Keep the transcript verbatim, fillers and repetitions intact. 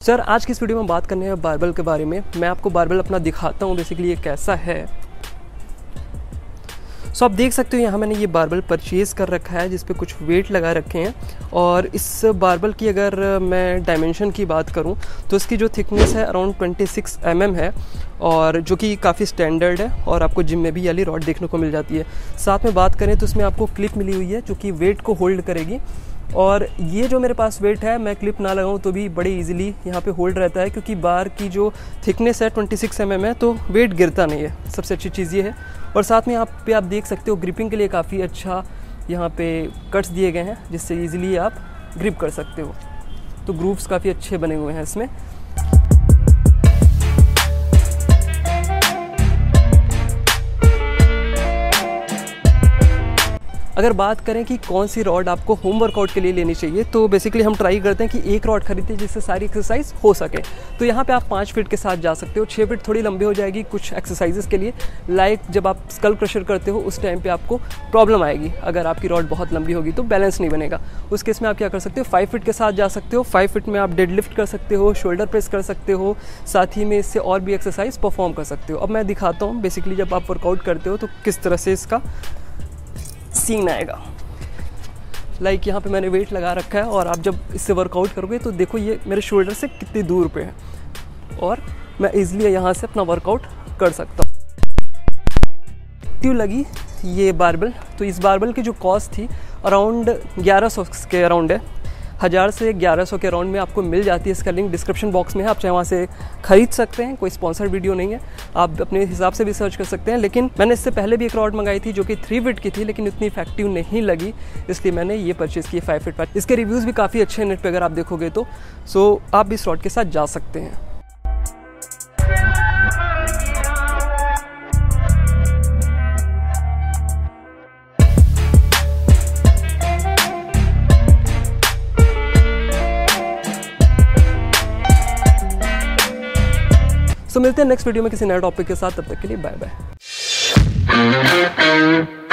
Sir आज की इस वीडियो में बात करने हैं बारबेल के बारे में। मैं आपको बारबेल अपना दिखाता हूँ बेसिकली ये कैसा है। सो आप देख सकते हो यहाँ मैंने ये बारबेल परचेज़ कर रखा है जिस पे कुछ वेट लगा रखे हैं। और इस बारबेल की अगर मैं डायमेंशन की बात करूँ तो इसकी जो थिकनेस है अराउंड छब्बीस एम एम है, और जो कि काफ़ी स्टैंडर्ड है और आपको जिम में भी ये वाली रॉड देखने को मिल जाती है। साथ में बात करें तो इसमें आपको क्लिप मिली हुई है जो कि वेट को होल्ड करेगी। और ये जो मेरे पास वेट है मैं क्लिप ना लगाऊं तो भी बड़े इजीली यहाँ पे होल्ड रहता है, क्योंकि बार की जो थिकनेस है छब्बीस एम एम है, तो वेट गिरता नहीं है। सबसे अच्छी चीज़ ये है। और साथ में यहाँ पे आप देख सकते हो ग्रिपिंग के लिए काफ़ी अच्छा यहाँ पे कट्स दिए गए हैं जिससे ईजिली आप ग्रिप कर सकते हो। तो ग्रूव्स काफ़ी अच्छे बने हुए हैं इसमें। अगर बात करें कि कौन सी रॉड आपको होम वर्कआउट के लिए लेनी चाहिए, तो बेसिकली हम ट्राई करते हैं कि एक रॉड खरीदते हैं जिससे सारी एक्सरसाइज हो सके। तो यहाँ पे आप पाँच फीट के साथ जा सकते हो। छः फीट थोड़ी लंबी हो जाएगी कुछ एक्सरसाइजेस के लिए, लाइक जब आप स्कल क्रशर करते हो उस टाइम पे आपको प्रॉब्लम आएगी। अगर आपकी रॉड बहुत लंबी होगी तो बैलेंस नहीं बनेगा। उस केस में आप क्या कर सकते हो, फाइव फीट के साथ जा सकते हो। फाइव फीट में आप डेड लिफ्ट कर सकते हो, शोल्डर प्रेस कर सकते हो, साथ ही में इससे और भी एक्सरसाइज परफॉर्म कर सकते हो। अब मैं दिखाता हूँ बेसिकली जब आप वर्कआउट करते हो तो किस तरह से इसका सीन आएगा। लाइक like यहाँ पे मैंने वेट लगा रखा है और आप जब इससे वर्कआउट करोगे तो देखो ये मेरे शोल्डर से कितनी दूर पे है और मैं इजीली यहाँ से अपना वर्कआउट कर सकता हूँ। क्यों लगी ये बारबेल, तो इस बारबेल की जो कॉस्ट थी अराउंड ग्यारह सौ के अराउंड है। हज़ार से ग्यारह सौ के अराउंड में आपको मिल जाती है। इसका लिंक डिस्क्रिप्शन बॉक्स में है, आप चाहे वहाँ से खरीद सकते हैं। कोई स्पॉन्सर वीडियो नहीं है, आप अपने हिसाब से भी सर्च कर सकते हैं। लेकिन मैंने इससे पहले भी एक रॉड मंगाई थी जो कि थ्री फीट की थी, लेकिन इतनी इफेक्टिव नहीं लगी, इसलिए मैंने ये परचेज़ की फाइव फीट पर। इसके रिव्यूज़ भी काफ़ी अच्छे हैं नेट पर अगर आप देखोगे तो। सो आप भी इस रॉड के साथ जा सकते हैं। तो मिलते हैं नेक्स्ट वीडियो में किसी नए टॉपिक के साथ। तब तक के लिए बाय बाय।